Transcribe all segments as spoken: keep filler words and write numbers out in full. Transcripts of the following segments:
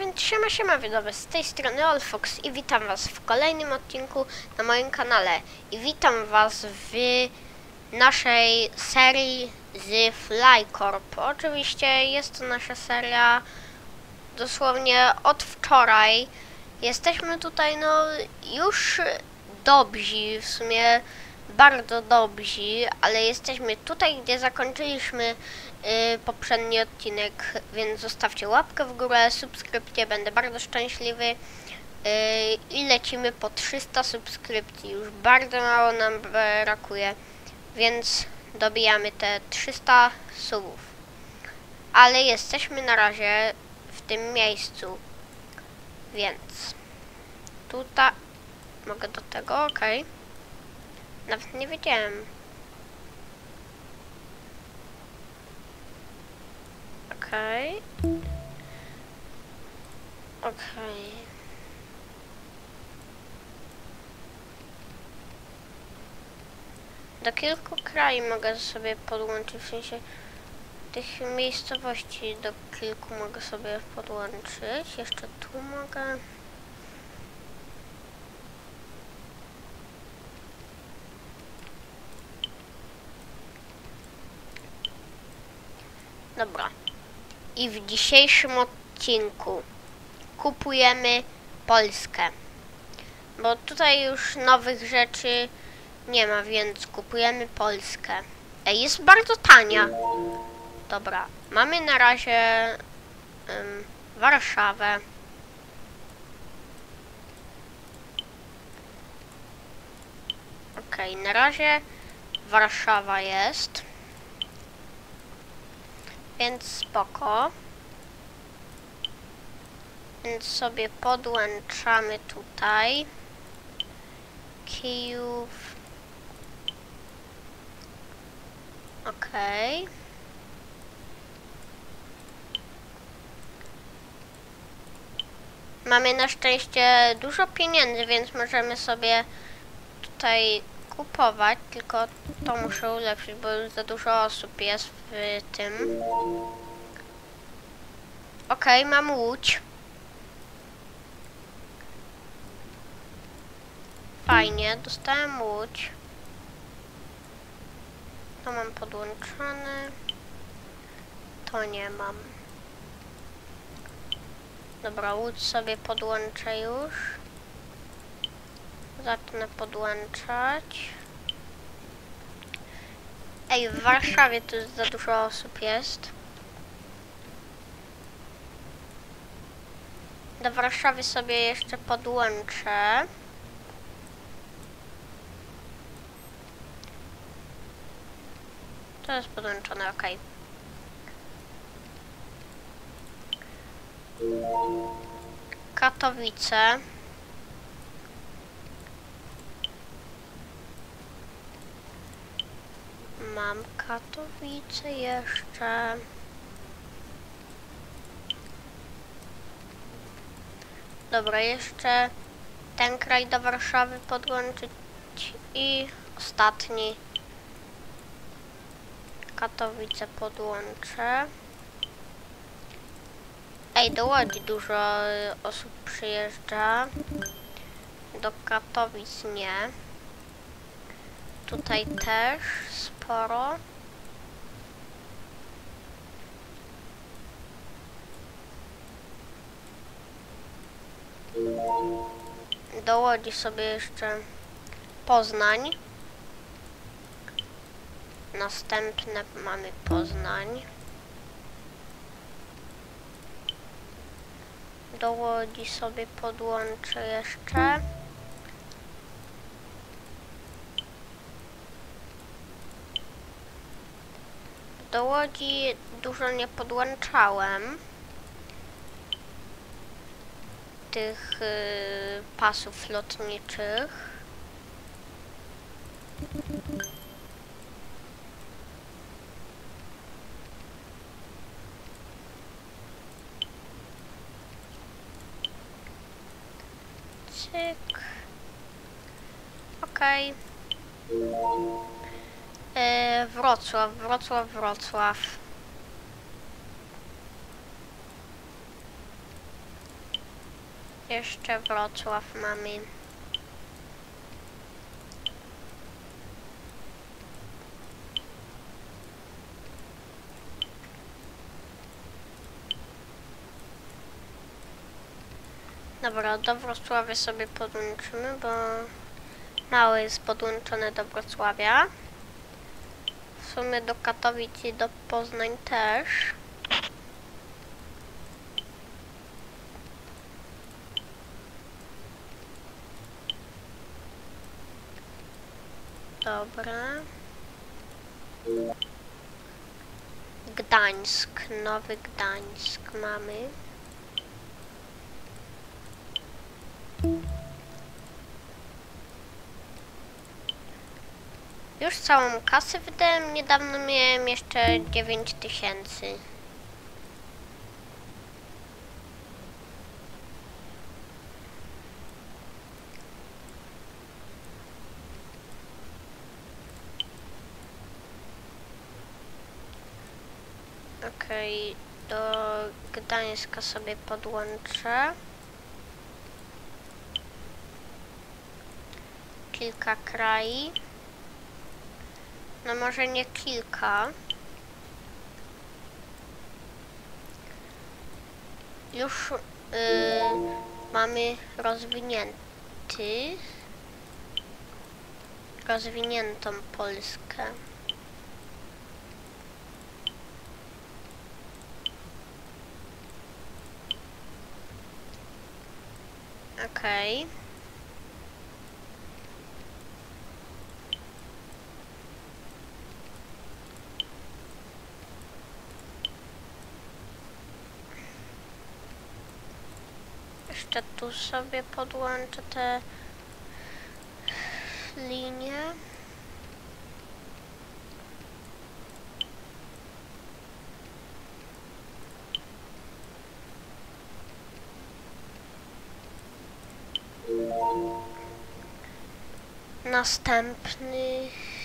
więc siema siema widzowie, z tej strony Olfox i witam was w kolejnym odcinku na moim kanale. I witam was w naszej serii z Flycorp. Oczywiście jest to nasza seria dosłownie od wczoraj. Jesteśmy tutaj no już dobrzy, w sumie bardzo dobrzy, ale jesteśmy tutaj, gdzie zakończyliśmy yy, poprzedni odcinek, więc zostawcie łapkę w górę, subskrypcję, będę bardzo szczęśliwy yy, i lecimy po trzysta subskrypcji, już bardzo mało nam brakuje, więc dobijamy te trzysta subów, ale jesteśmy na razie w tym miejscu, więc tutaj mogę do tego, okej. Okay. Nawet nie wiedziałem. Okej. Okay. Okej. Okay. Do kilku krajów mogę sobie podłączyć, w sensie tych miejscowości do kilku mogę sobie podłączyć. Jeszcze tu mogę. Dobra. I w dzisiejszym odcinku kupujemy Polskę. Bo tutaj już nowych rzeczy nie ma, więc kupujemy Polskę. Ej, jest bardzo tania. Dobra. Mamy na razie um, Warszawę. Okej, okay, na razie Warszawa jest. Więc spoko. Więc sobie podłączamy tutaj Kijów. Okej. Okay. Mamy na szczęście dużo pieniędzy, więc możemy sobie tutaj kupować, tylko to muszę ulepszyć, bo już za dużo osób jest w tym. Okej, okay, mam łódź. Fajnie, dostałem łódź. To mam podłączone. To nie mam. Dobra, łódź sobie podłączę już. Zacznę podłączać. Ej, w Warszawie tu za dużo osób jest. Do Warszawy sobie jeszcze podłączę. To jest podłączone, ok. Katowice. Mam Katowice jeszcze. Dobra, jeszcze ten kraj do Warszawy podłączyć i ostatni. Katowice podłączę. Ej, do Łodzi dużo osób przyjeżdża. Do Katowic nie. Tutaj też sporo. Do Łodzi sobie jeszcze Poznań. Następne mamy Poznań. Do Łodzi sobie podłączę jeszcze. Do Łodzi dużo nie podłączałem tych y, pasów lotniczych. Cyk. Okej. Okay. Yy, Wrocław, Wrocław, Wrocław. Jeszcze Wrocław mamy. Dobra, do Wrocławia sobie podłączymy, bo mało jest podłączone do Wrocławia. W sumie do Katowic i do Poznań też. Dobra. Gdańsk, Nowy Gdańsk mamy. Już całą kasę wydałem, niedawno miałem jeszcze dziewięć tysięcy. Okej, do Gdańska sobie podłączę. Kilka krajów. No może nie kilka. Już yy, mamy rozwinięty, rozwiniętą Polskę. Okej. Okay. Jeszcze tu sobie podłączę te linie. Następny.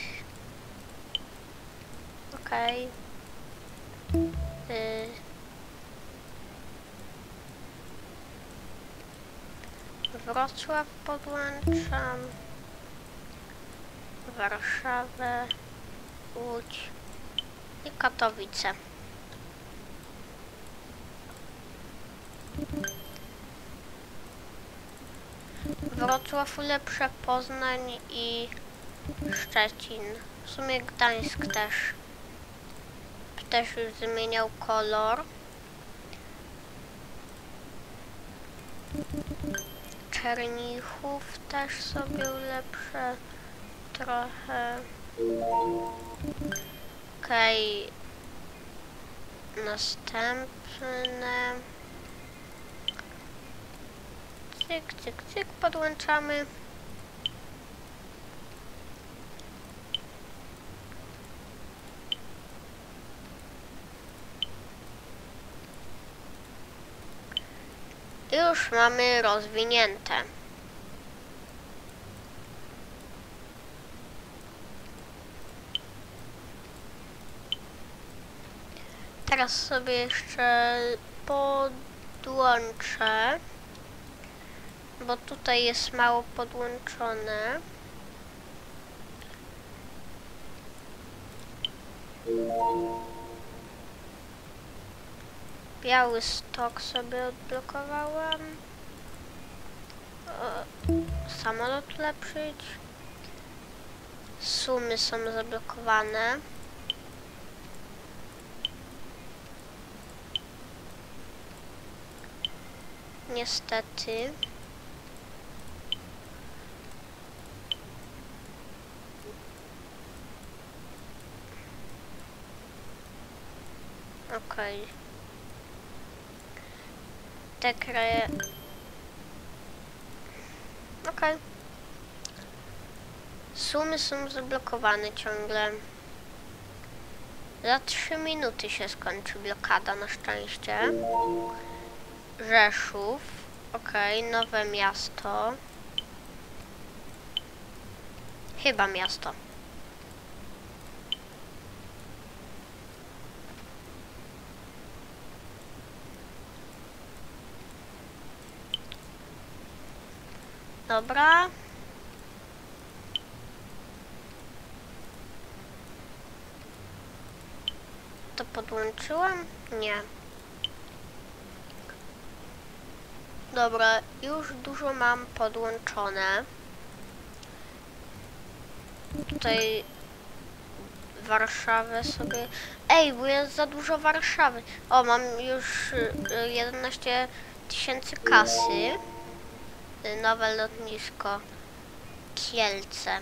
Okej. Okay. Y Wrocław podłączam, Warszawę, Łódź i Katowice. Wrocław ulepszę, Poznań i Szczecin. W sumie Gdańsk też. Też już zmieniał kolor. Czernichów też sobie ulepszę trochę. Okej. Okay. Następne. Cyk, cyk, cyk, podłączamy. Już mamy rozwinięte. Teraz sobie jeszcze podłączę, bo tutaj jest mało podłączone. Białystok sobie odblokowałam. O, samolot ulepszyć. Sumy są zablokowane. Niestety. Okej. Okay. Te kraje... Okej. Okay. Sumy są zablokowane ciągle. Za trzy minuty się skończy blokada, na szczęście. Rzeszów. Okej, okay. Nowe miasto. Chyba miasto. Dobra. To podłączyłam? Nie. Dobra, już dużo mam podłączone. Tutaj Warszawę sobie... Ej, bo jest za dużo Warszawy. O, mam już jedenaście tysięcy kasy. Nowe lotnisko Kielce.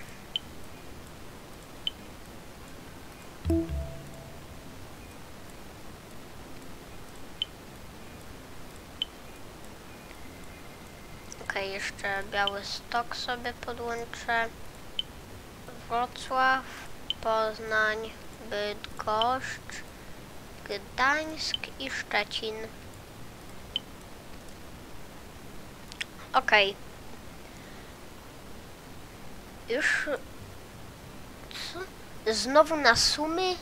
Okej, jeszcze Białystok sobie podłączę. Wrocław, Poznań, Bydgoszcz, Gdańsk i Szczecin. Okej. Już... Co? Znowu na Sumy?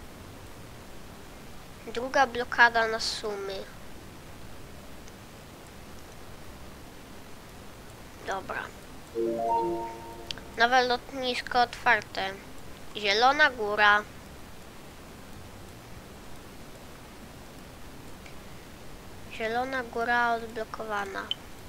Druga blokada na Sumy. Dobra. Nowe lotnisko otwarte. Zielona Góra. Zielona Góra odblokowana.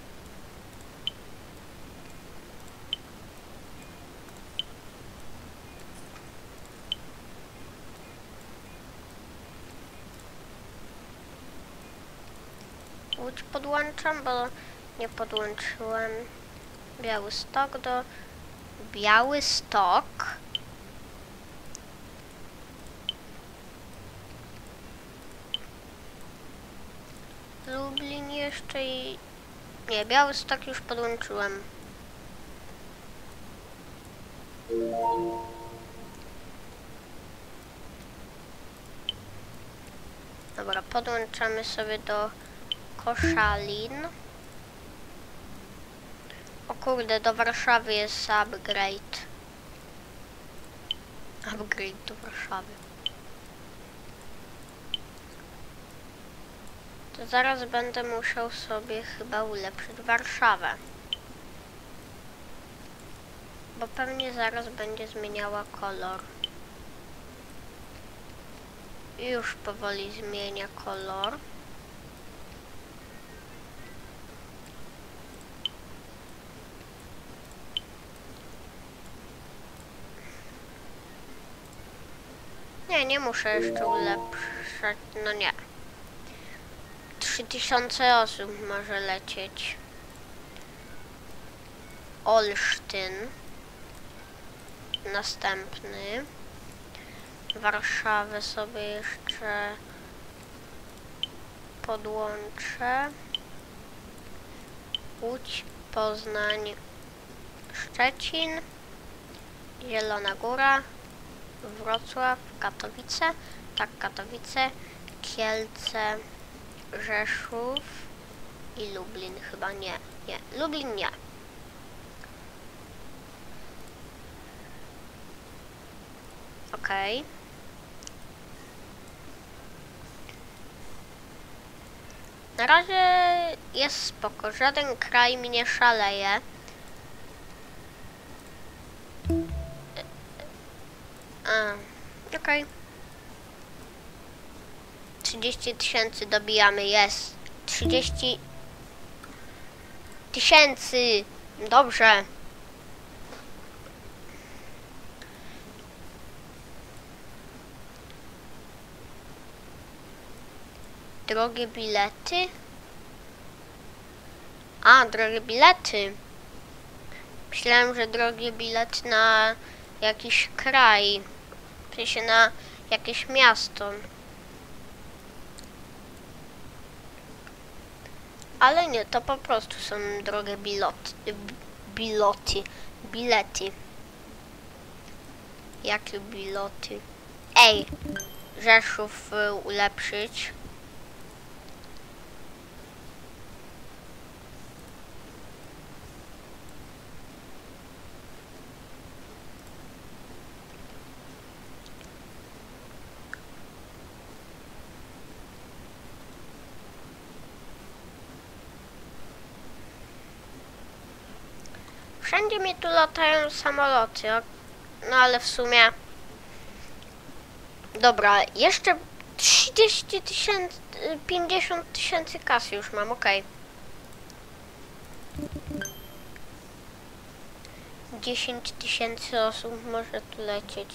Łódź podłączam, bo nie podłączyłem. Białystok do Białystok. Lublin jeszcze i... Nie, Białystok już podłączyłem. Dobra, podłączamy sobie do Koszalin. O kurde, do Warszawy jest upgrade. Upgrade do Warszawy. To zaraz będę musiał sobie chyba ulepszyć Warszawę. Bo pewnie zaraz będzie zmieniała kolor. Już powoli zmienia kolor. Nie, nie muszę jeszcze ulepszać, no nie. trzy tysiące osób może lecieć. Olsztyn. Następny. Warszawę sobie jeszcze podłączę. Łódź, Poznań, Szczecin, Zielona Góra, Wrocław, Katowice, tak, Katowice, Kielce, Rzeszów i Lublin chyba nie, nie, Lublin nie. Okej. Okay. Na razie jest spoko, żaden kraj mi nie szaleje. A, okej. Okay. trzydzieści tysięcy dobijamy, jest. trzydzieści tysięcy. Dobrze. Drogie bilety? A, drogie bilety. Myślałem, że drogie bilety na jakiś kraj. W sensie na jakieś miasto. Ale nie, to po prostu są drogie bilot, biloty, bilety. Jakie biloty? Ej, Rzeszów y, ulepszyć. Wszędzie mi tu latają samoloty, no ale w sumie... Dobra, jeszcze trzydzieści tysięcy, pięćdziesiąt tysięcy kasy już mam, okej. dziesięć tysięcy osób może tu lecieć.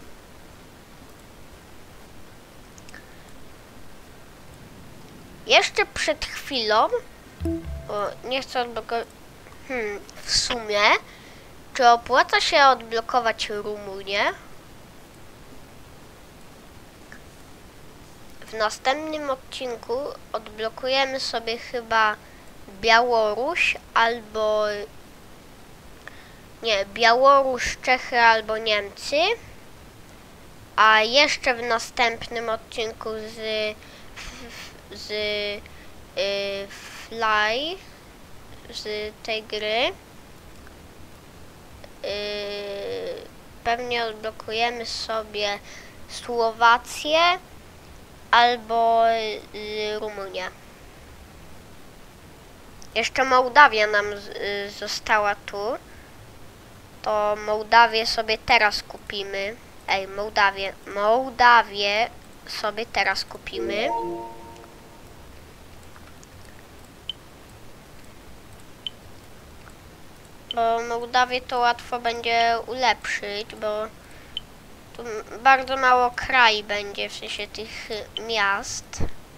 Jeszcze przed chwilą, o, nie chcę odblokować, hmm, w sumie, czy opłaca się odblokować Rumunię? W następnym odcinku odblokujemy sobie chyba Białoruś albo... Nie, Białoruś, Czechy albo Niemcy. A jeszcze w następnym odcinku z... z... Y, Fly... z tej gry... Y, pewnie odblokujemy sobie Słowację albo y, Rumunię. Jeszcze Mołdawia nam y, została tu. To Mołdawię sobie teraz kupimy. Ej, Mołdawię. Mołdawię sobie teraz kupimy. Bo Mołdawię to łatwo będzie ulepszyć, bo tu bardzo mało kraj będzie, w sensie tych miast.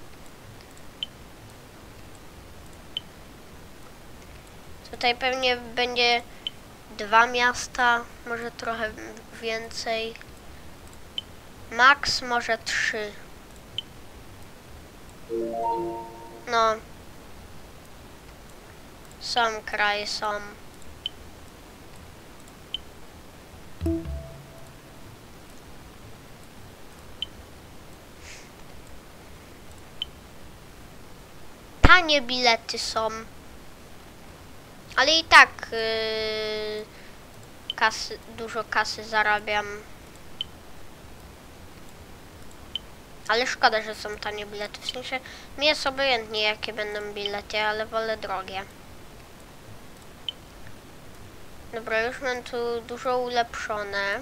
Tutaj pewnie będzie dwa miasta, może trochę więcej. Max może trzy. No. Są kraje, są. Tanie bilety są. Ale i tak yy, kasy, dużo kasy zarabiam. Ale szkoda, że są tanie bilety. W sensie mi jest obojętnie jakie będą bilety, ale wolę drogie. Dobra, już mam tu dużo ulepszone.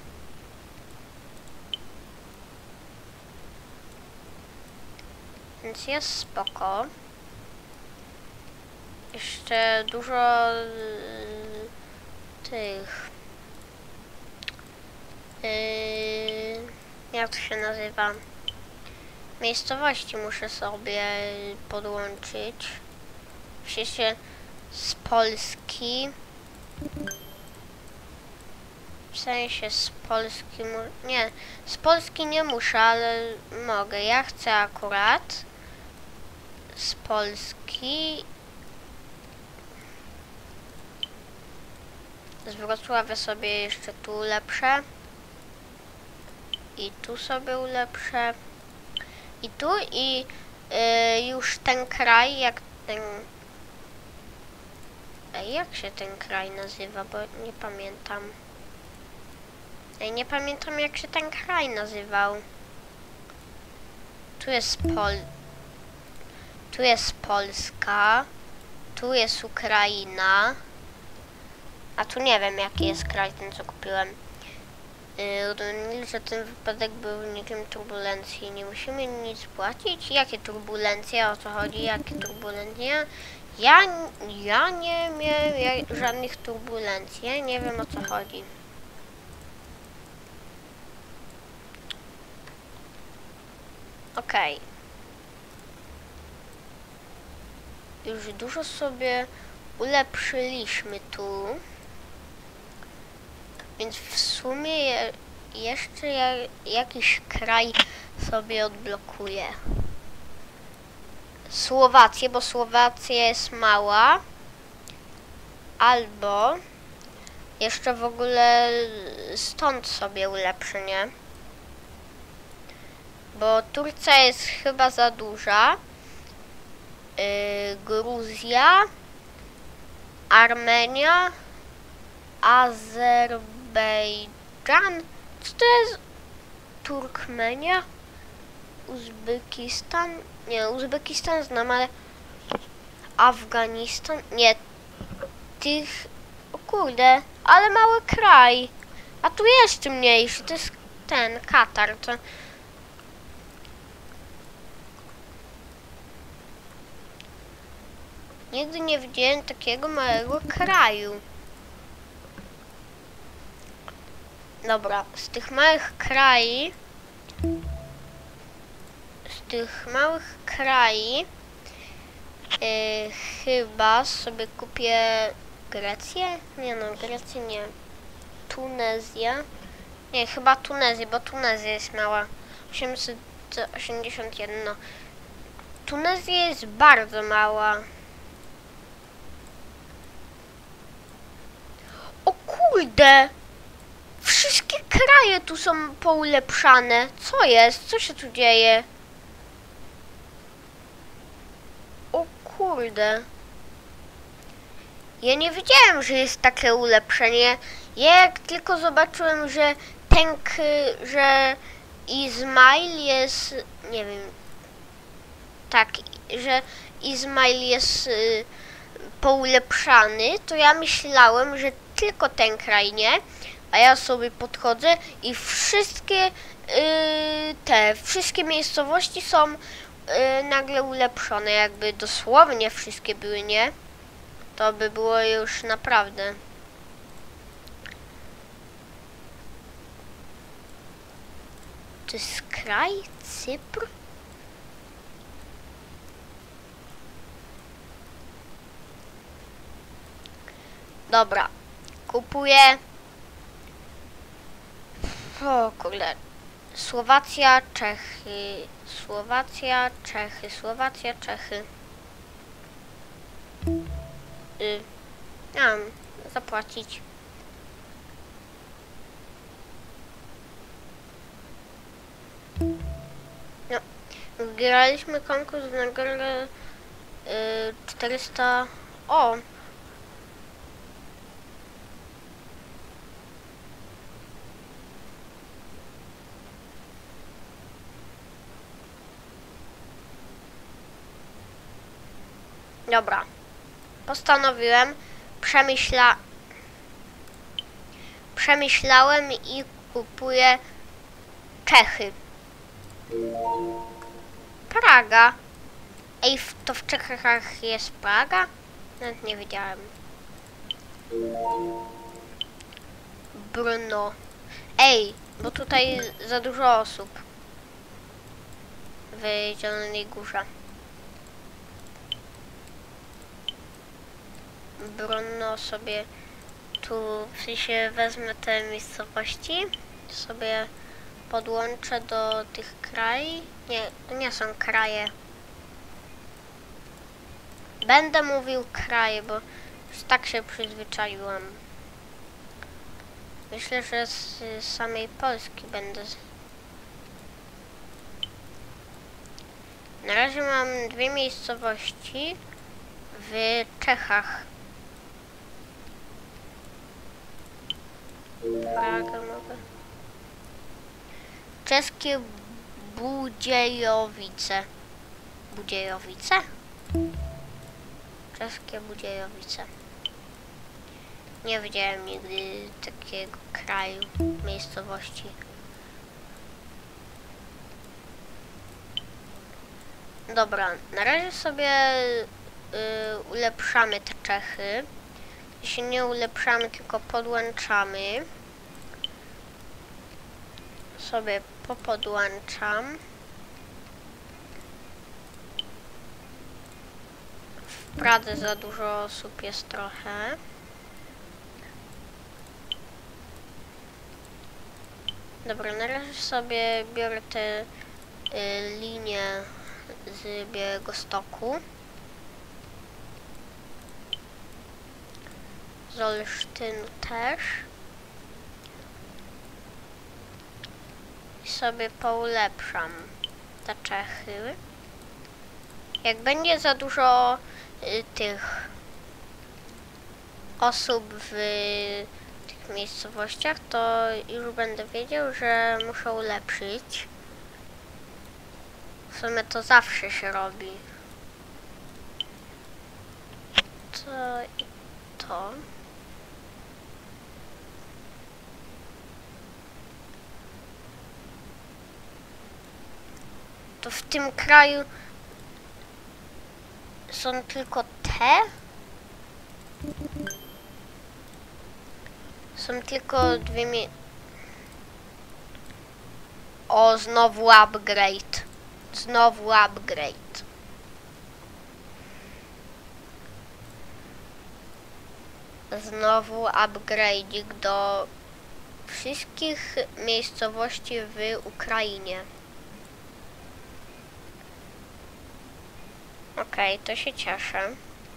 Więc jest spoko. Jeszcze dużo yy, tych... Yy, jak to się nazywa? Miejscowości muszę sobie podłączyć. W sensie z Polski. W sensie z Polski... Nie, z Polski nie muszę, ale mogę. Ja chcę akurat z Polski. Z Wrocławia sobie jeszcze tu ulepszę. I tu sobie ulepszę. I tu i y, już ten kraj, jak ten... Ej, jak się ten kraj nazywa, bo nie pamiętam. Ej, nie pamiętam jak się ten kraj nazywał. Tu jest Pol... Tu jest Polska. Tu jest Ukraina. A tu nie wiem jaki jest kraj ten co kupiłem. Yy, że ten wypadek był niczym turbulencji. Nie musimy nic płacić. Jakie turbulencje? O co chodzi? Jakie turbulencje? Ja, ja nie miałem żadnych turbulencji. Ja nie wiem o co chodzi. Okej. Okay. Już dużo sobie ulepszyliśmy tu. Więc w sumie je, jeszcze ja, jakiś kraj sobie odblokuję. Słowację, bo Słowacja jest mała. Albo jeszcze w ogóle stąd sobie ulepszę, nie? Bo Turcja jest chyba za duża. Yy, Gruzja. Armenia. Azerbejdżan. Co to jest? Turkmenia? Uzbekistan? Nie, Uzbekistan znam, ale... Afganistan? Nie. Tych... Kurde, ale mały kraj. A tu jeszcze mniejszy, to jest ten Katar, to... Nigdy nie widziałem takiego małego kraju. Dobra, z tych małych krajów... Z tych małych krajów... Yy, chyba sobie kupię Grecję? Nie no, Grecję nie. Tunezję. Nie, chyba Tunezję, bo Tunezja jest mała. osiemset osiemdziesiąt jeden. No. Tunezja jest bardzo mała. O kurde! Wszystkie kraje tu są poulepszane. Co jest? Co się tu dzieje? O kurde. Ja nie wiedziałem, że jest takie ulepszenie. Ja jak tylko zobaczyłem, że ten, że Izmail jest, nie wiem, tak, że Izmail jest y, poulepszany, to ja myślałem, że tylko ten kraj, nie? A ja sobie podchodzę i wszystkie y, te, wszystkie miejscowości są y, nagle ulepszone, jakby dosłownie wszystkie były, nie? To by było już naprawdę. To jest kraj? Cypr? Dobra. Kupuję. O kurde. Słowacja, Czechy. Słowacja, Czechy. Słowacja, Czechy. Y, mam zapłacić. No, wygraliśmy konkurs w nagrodę y, czterysta. O! Dobra. Postanowiłem, przemyśla... przemyślałem i kupuję Czechy. Praga. Ej, to w Czechach jest Praga? Nawet nie wiedziałem. Brno. Ej, bo tutaj za dużo osób. W Zielonej Górze. Brno sobie tu, w sensie wezmę te miejscowości, sobie podłączę do tych krajów. Nie, to nie są kraje. Będę mówił kraje, bo już tak się przyzwyczaiłam. Myślę, że z samej Polski będę. Na razie mam dwie miejscowości w Czechach. Pragę mogę. Czeskie Budziejowice. Budziejowice? Czeskie Budziejowice. Nie widziałem nigdy takiego kraju, miejscowości. Dobra, na razie sobie y, ulepszamy te Czechy. Jeśli nie ulepszamy, tylko podłączamy. Sobie popodłączam. W Pradze za dużo osób jest trochę. Dobra, na razie sobie biorę te y, linie z Białegostoku. Z Olsztynu też. I sobie poulepszam te Czechy. Jak będzie za dużo y, tych osób w tych miejscowościach, to już będę wiedział, że muszę ulepszyć. W sumie to zawsze się robi. To i to. To w tym kraju są tylko te? Są tylko dwie mi... O, znowu upgrade. Znowu upgrade. Znowu upgrade'ik do wszystkich miejscowości w Ukrainie. Okej, okay, to się cieszę.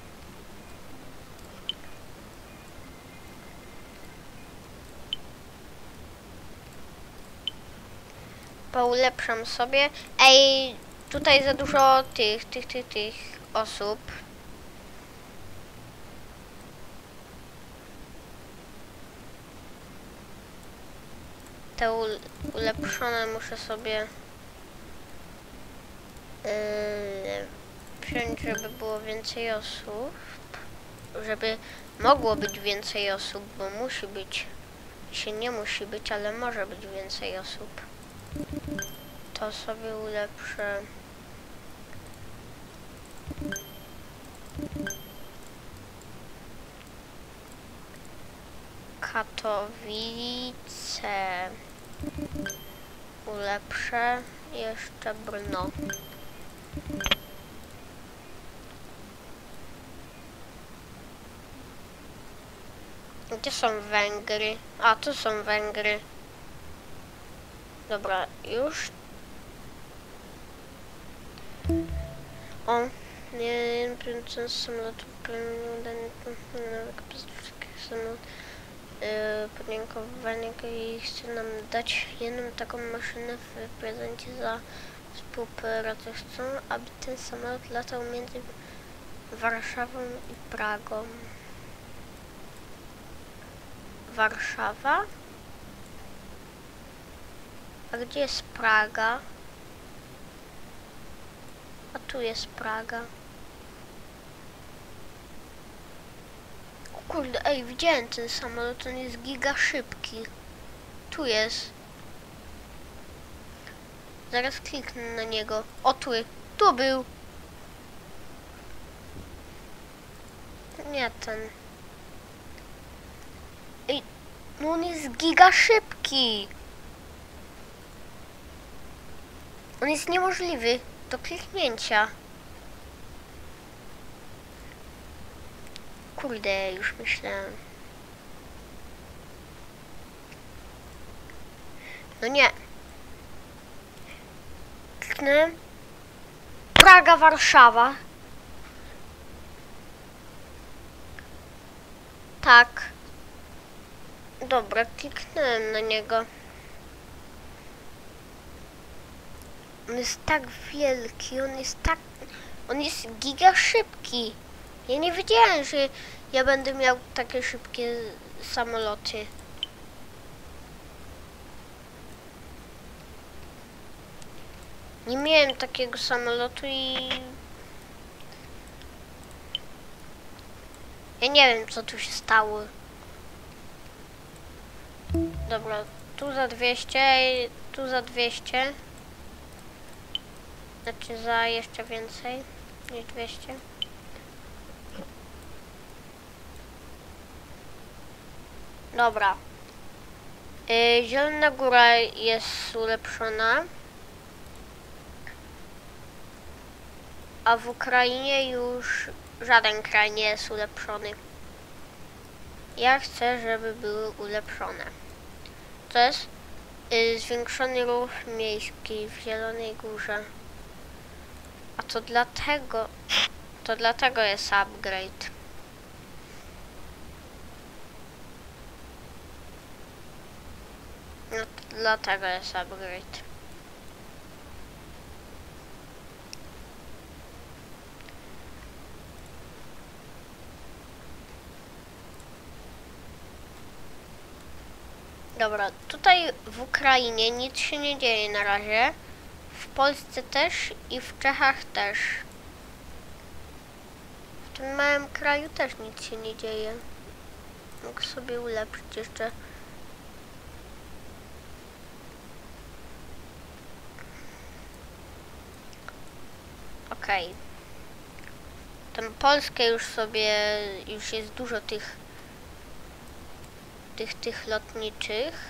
Poulepszam sobie. Ej, tutaj za dużo tych, tych, tych, tych osób. Te ulepszone muszę sobie yy, wziąć, żeby było więcej osób. Żeby mogło być więcej osób, bo musi być. Się nie musi być, ale może być więcej osób. To sobie ulepszę. Katowice. Ulepszę. Jeszcze Brno. Gdzie są Węgry? A, tu są Węgry. Dobra, już. O, nie wiem, co samolotów podjękowanie i chce nam dać jedną taką maszynę w prezencie za współpracę. Chcą, aby ten samolot latał między Warszawą i Pragą. Warszawa? A gdzie jest Praga? A tu jest Praga. O kurde, ej, widziałem ten samolot, on jest giga szybki. Tu jest. Zaraz kliknę na niego. O, tu, tu był. Nie ten. Ej, no on jest giga szybki. On jest niemożliwy do kliknięcia. Kurde, już myślałem. No nie. Kliknę. Praga, Warszawa. Tak. Dobra, kliknąłem na niego. On jest tak wielki, on jest tak... On jest giga szybki. Ja nie wiedziałem, że ja będę miał takie szybkie samoloty. Nie miałem takiego samolotu i... Ja nie wiem, co tu się stało. Dobra, tu za dwieście, tu za dwieście. Znaczy za jeszcze więcej niż dwieście. Dobra. Yy, Zielona Góra jest ulepszona. A w Ukrainie już żaden kraj nie jest ulepszony. Ja chcę, żeby były ulepszone. To jest yy, zwiększony ruch miejski w Zielonej Górze. A to dlatego, to dlatego jest upgrade. No to dlatego jest upgrade. Dobra, tutaj w Ukrainie nic się nie dzieje na razie. W Polsce też i w Czechach też. W tym małym kraju też nic się nie dzieje. Mogę sobie ulepszyć jeszcze. Okej. Tam Polskę już sobie, już jest dużo tych, tych, tych lotniczych.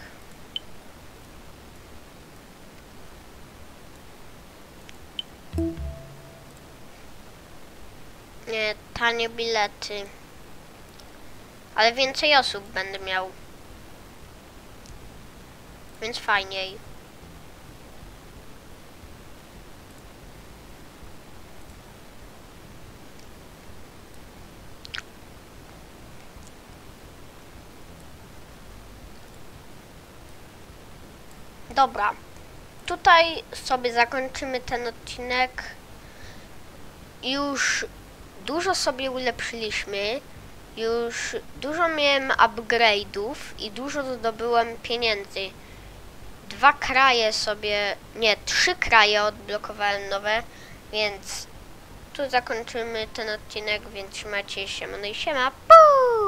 Nie, tanie bilety. Ale więcej osób będę miał. Więc fajniej. Dobra. Tutaj sobie zakończymy ten odcinek. Już dużo sobie ulepszyliśmy. Już dużo miałem upgrade'ów i dużo zdobyłem pieniędzy. Dwa kraje sobie, nie, trzy kraje odblokowałem nowe, więc tu zakończymy ten odcinek, więc trzymajcie się, no i siema, puu!